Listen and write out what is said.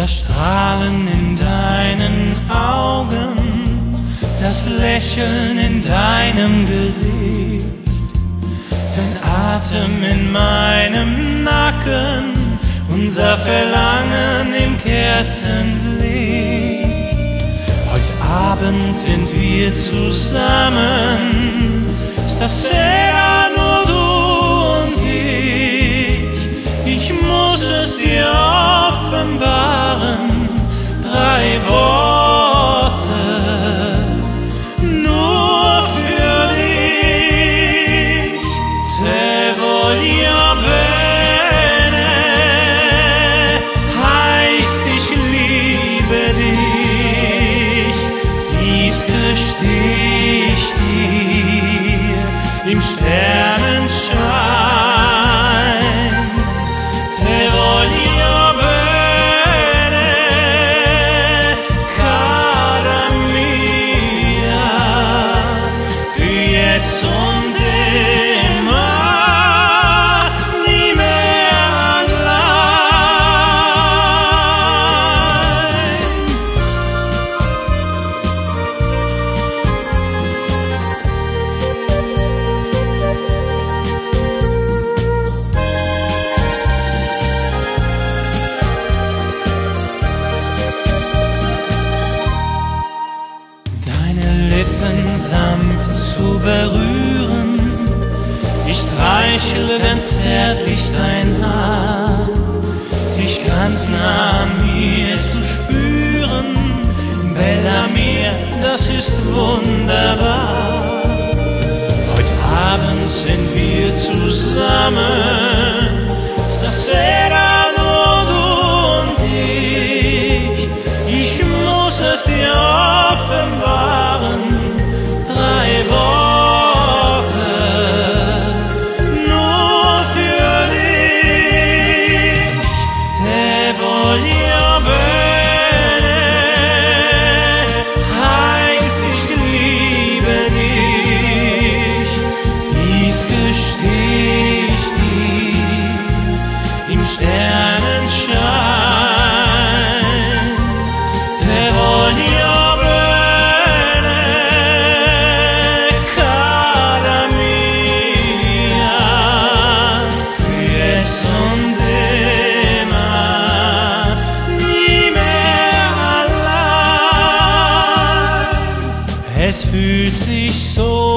Das Strahlen in deinen Augen, das Lächeln in deinem Gesicht, dein Atem in meinem Nacken, unser Verlangen im Kerzenlicht. Heute Abend sind wir zusammen, stasera nur du und ich. Ich muss es dir offenbaren, 3 Worte nur für dich. Te voglio bene heißt ich liebe dich. Dies gesteh ich dir im Sternenschein. Te voglio bene, cara mia, für jetzt und immer, nie mehr allein. Deine Lippen sanft zu berühren, ich streichle ganz zärtlich dein Haar, dich ganz nah an mir zu spüren, Bella mia, das ist wunderbar. Heute Abend sind wir zusammen, stasera nur du und ich. Ich muss es dir offenbaren, 3 Worte nur für dich. Te voglio bene heißt ich liebe dich. Dies gesteh ich dir im Sternenschein. Te voglio bene, cara mia, für jetzt und immer, nie mehr allein. Es fühlt sich so